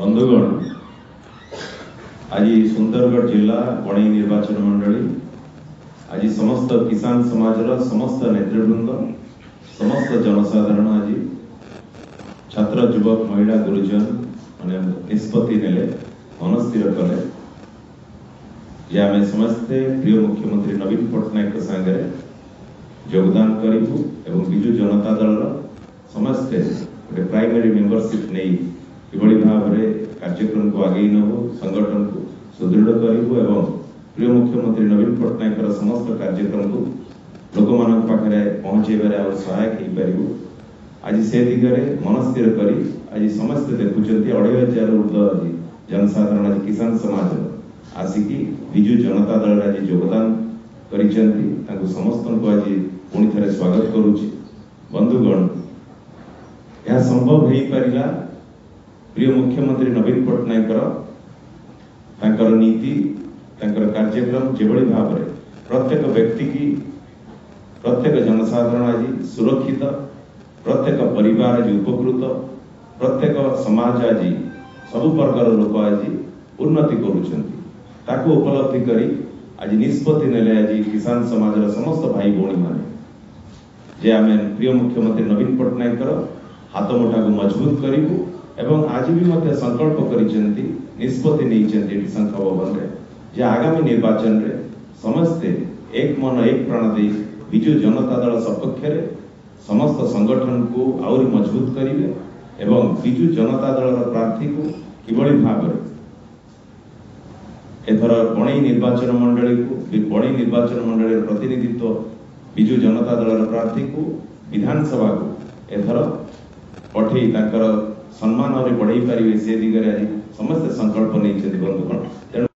बंधुगण आज सुंदरगढ़ जिला बणई निर्वाचन मंडली आज समस्त किसान समाज समस्त नेतृवृंद समस्त जनसाधारण आज छात्र युवक महिला गुरुजन माने निष्पत्ति नेले मनस्थिर कले जे आमे समस्ते प्रिय मुख्यमंत्री नवीन पट्टनायक संगे योगदान करिबु एवं बिजु जनता दल समस्ते गोटे प्राइमरी मेंबरशिप नहीं किभली भाव में कार्यक्रम को आगे नबू संगठन को सुदृढ़ करूँ एवं प्रिय मुख्यमंत्री नवीन पट्टनायक समस्त कार्यक्रम को लोक मान पाखे पहुँचेबार और सहायक हो पारू। आज से दिगरे मनस्थिर करी आज समस्ते देखुं 2,500 ऊर्ध्व आज जनसाधारण आज किसान समाज आसिकी बिजु जनता दल आज योगदान कर समस्त को आज पुणी थे स्वागत करुच्ची। बंधुगण यह संभव हो पारा प्रिय मुख्यमंत्री नवीन पट्टनायक नीति कार्यक्रम जो भाव में प्रत्येक व्यक्ति की प्रत्येक जनसाधारण आज सुरक्षित प्रत्येक परिवार आज उपकृत प्रत्येक समाज आज सबु प्रकार लोक आज उन्नति करुँच उपलब्धि करी आज निष्पत्ति नेले आज किसान समाज समस्त भाई भौणी माने जे आमे प्रिय मुख्यमंत्री नवीन पट्टनायक हाथ मुठा को मजबूत करूँ एवं आज भी मध्य संकल्प करिसेंती निष्पत्ति नहीं शंख भवन रे जे आगामी निर्वाचन रे समस्ते एक मन एक प्राण दे बिजु जनता दल सपक्ष रे समस्त संगठन को आउरी मजबूत करिवे एवं बिजु जनता दल प्रार्थी को किभली भाव में एथर बणई निर्वाचन मंडली प्रतिनिधित्व बिजु जनता दल प्रार्थी को विधानसभा को एथर पठे सम्मान बढ़ाई पारे से दिगरे आज समस्त संकल्प नहीं बंधुगण।